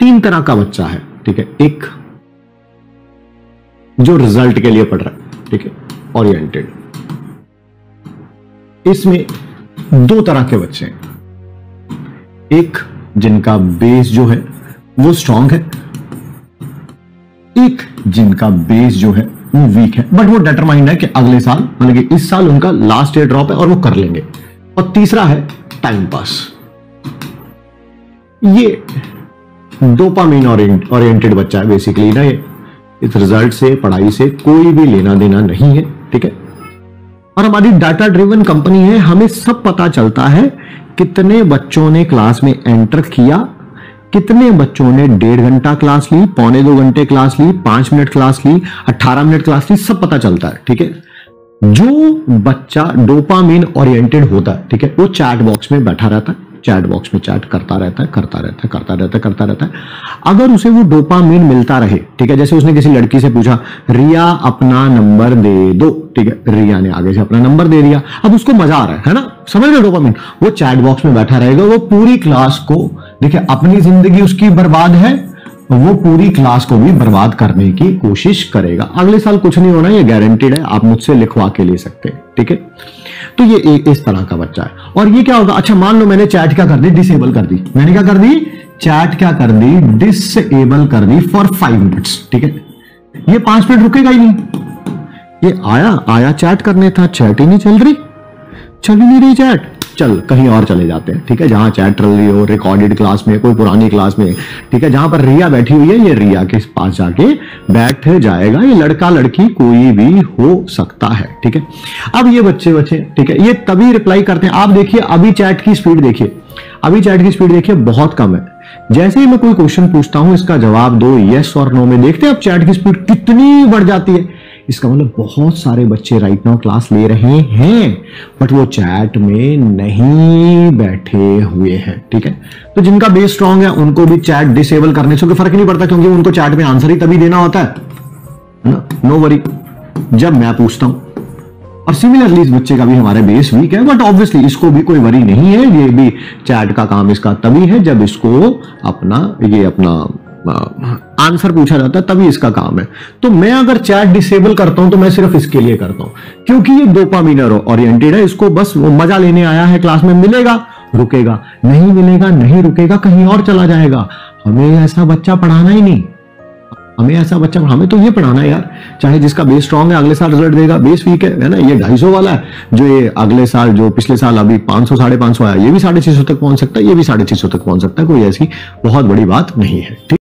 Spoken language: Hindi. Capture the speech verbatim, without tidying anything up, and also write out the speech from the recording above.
तीन तरह का बच्चा है, ठीक है। एक जो रिजल्ट के लिए पढ़ रहा है, ठीक है, ओरिएंटेड। इसमें दो तरह के बच्चे हैं, एक जिनका बेस जो है वो स्ट्रांग है, एक जिनका बेस जो है वो वीक है, बट वो डिटरमाइंड है कि अगले साल मतलब कि इस साल उनका लास्ट ईयर ड्रॉप है और वो कर लेंगे। और तीसरा है टाइम पास। ये डोपामिन ओरिएंटेड बच्चा है बेसिकली ना, ये इस रिजल्ट से, पढ़ाई से कोई भी लेना देना नहीं है, ठीक है। और हमारी डाटा ड्रिवन कंपनी है, हमें सब पता चलता है कितने बच्चों ने क्लास में एंटर किया, कितने बच्चों ने डेढ़ घंटा क्लास ली, पौने दो घंटे क्लास ली, पांच मिनट क्लास ली, अट्ठारह मिनट क्लास ली, सब पता चलता है, ठीक है। जो बच्चा डोपामिन ओरिएंटेड होता है, ठीक है, वो चैट बॉक्स में बैठा रहता है, चैट बॉक्स में चैट करता रहता है करता रहता है करता रहता है करता रहता है। अगर उसे वो डोपामिन मिलता रहे, ठीक है, जैसे उसने किसी लड़की से पूछा, रिया अपना नंबर दे दो, ठीक है, रिया ने आगे से अपना नंबर दे दिया, अब उसको मजा आ रहा है है ना, समझ रहे डोपामिन, वो चैट बॉक्स में बैठा रहेगा, वो पूरी क्लास को, देखिए अपनी जिंदगी उसकी बर्बाद है, वो पूरी क्लास को भी बर्बाद करने की कोशिश करेगा। अगले साल कुछ नहीं होना, ये गारंटीड है, आप मुझसे लिखवा के ले सकते हैं, ठीक है। तो ये एक इस तरह का बच्चा है। और ये क्या होगा, अच्छा मान लो मैंने चैट क्या कर दी, डिसेबल कर दी, मैंने क्या कर दी, चैट क्या कर दी, डिसेबल कर दी फॉर फाइव मिनट्स, ठीक है। ये पांच मिनट रुकेगा ही नहीं, ये आया आया चैट करने था, चैट ही नहीं चल रही, चल ही नहीं रही चैट, चल कहीं और चले जाते हैं, ठीक है, जहां चैट चल रही हो, रिकॉर्डेड क्लास में, कोई पुरानी क्लास में, ठीक है, जहां पर रिया बैठी हुई है, ये रिया के पास जाके बैठ जाएगा। ये लड़का लड़की कोई भी हो सकता है, ठीक है। अब ये बच्चे बच्चे ठीक है, ये तभी रिप्लाई करते हैं। आप देखिए अभी चैट की स्पीड देखिए, अभी चैट की स्पीड देखिए बहुत कम है। जैसे ही मैं कोई क्वेश्चन पूछता हूं, इसका जवाब दो यस और नो में, देखते हैं अब चैट की स्पीड कितनी बढ़ जाती है। इसका मतलब बहुत सारे बच्चे राइट नाउ क्लास ले रहे हैं, बट वो चैट में नहीं बैठे हुए हैं, ठीक है। तो जिनका बेस स्ट्रांग है उनको भी चैट डिसेबल करने से फर्क नहीं पड़ता, क्योंकि उनको चैट में आंसर ही तभी देना होता है ना, नो वरी, जब मैं पूछता हूं। और सिमिलरली इस बच्चे का भी हमारे बेस वीक है, बट ऑब्वियसली इसको भी कोई वरी नहीं है, ये भी चैट का काम इसका तभी है जब इसको अपना ये अपना आंसर पूछा जाता है, तभी इसका काम है। तो मैं अगर चैट डिसेबल करता हूं तो मैं सिर्फ इसके लिए करता हूं, क्योंकि ये डोपामिन ओरिएंटेड है, इसको बस वो मजा लेने आया है, क्लास में मिलेगा रुकेगा, नहीं मिलेगा नहीं रुकेगा, कहीं और चला जाएगा। हमें ऐसा बच्चा पढ़ाना ही नहीं, हमें ऐसा बच्चा, हमें तो ये पढ़ाना है यार, चाहे जिसका बेस स्ट्रांग है अगले साल रिजल्ट देगा, बेस वीक है है ना, ये ढाई सौ वाला है, जो ये अगले साल, जो पिछले साल अभी पांच सौ साढ़े पांच सौ आया, ये भी साढ़े छह सौ तक पहुंच सकता है, ये भी साढ़े छह सौ तक पहुंच सकता है, कोई ऐसी बहुत बड़ी बात नहीं है, ठीक।